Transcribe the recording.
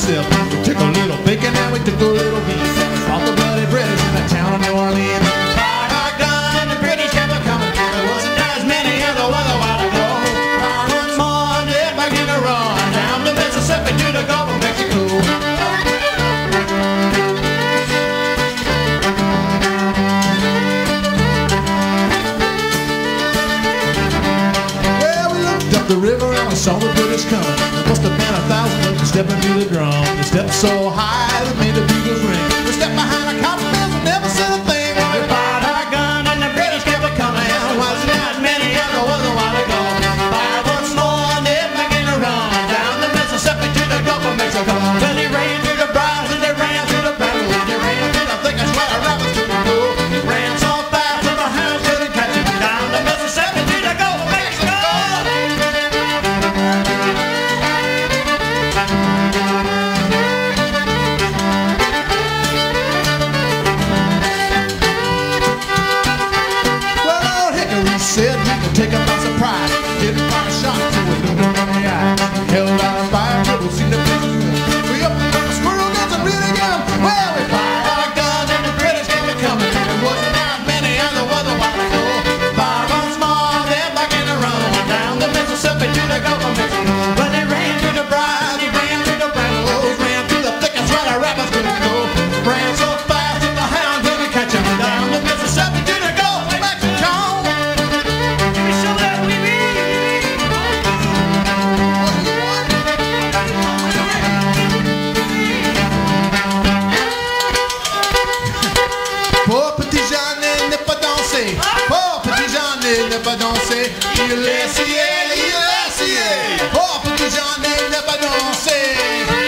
sip. We took a little bacon and we took a little beef. Fought the bloody British in the town of New Orleans. Fired our gun and the British kept a coming. There wasn't as many as there was a while ago. Once more, did begin to run down the Mississippi to the Gulf of Mexico. Up the river and I saw the British coming. There must have been 1,000 of them stepping to the drum. They stepped so high they made the bugles ring. They stepped behind the cotton mills and never said a thing. Well, we fired our gun and the British kept it coming. Wasn't as many as there was a while ago. Fired once more and they began to run down the Mississippi to the Gulf of Mexico. Well, they ran through the briars and they ran through the battle. They ran through the thickest where the rabbits couldn't go. Ran so fast that the hounds couldn't catch them. Down the Mississippi to the Gulf of Mexico. Said we could take him by surprise. Didn't fire a shot till we looked him in the eye. Held out a fire till we seen the British win. We up and down the squirrel dancing really young. Well, we fired our guns and the British kept it coming. It wasn't as many as there was a while ago. Fired once more, they're beginning to run down the Mississippi to the Gulf of Mexico. But they ran through the briars, they ran through the brambles, ran through the thickets where the rabbits couldn't go. Ran so fast that the hounds couldn't catch them. Down the Mississippi to the Gulf of Mexico. Oh, petit Jeannet n'est pas dansé. Oh, petit Jeannet n'est pas dansé. Il est scié, il est scié. Oh, petit Jeannet n'est pas dansé.